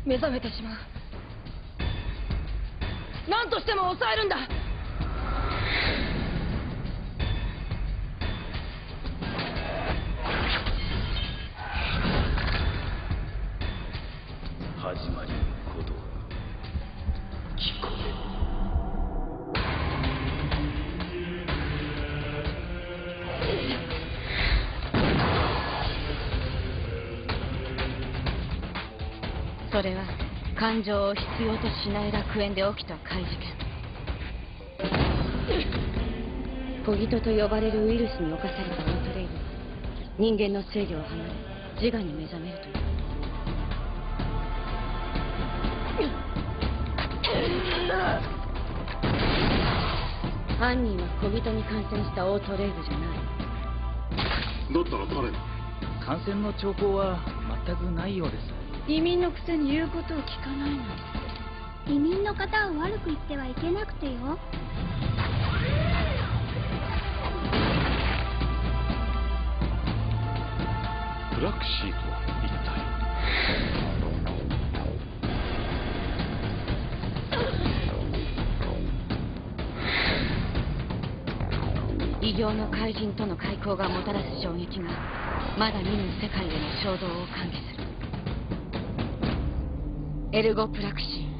目覚めてしまう。何としても抑えるんだ。 始まりの鼓動が聞こえる。 それは感情を必要としない楽園で起きた怪事件。コギトと呼ばれるウイルスに侵されたオートレイドは人間の制御を離れ自我に目覚めるという。犯人はコギトに感染したオートレイドじゃない。 だったら誰？ 感染の兆候は全くないようです。 移民のくせに言うことを聞かないの。 移民の方を悪く言ってはいけなくてよ。 プラクシーとは一体？ 異形の怪人との開口がもたらす衝撃がまだ見ぬ世界への衝動を喚起する。エルゴプラクシー。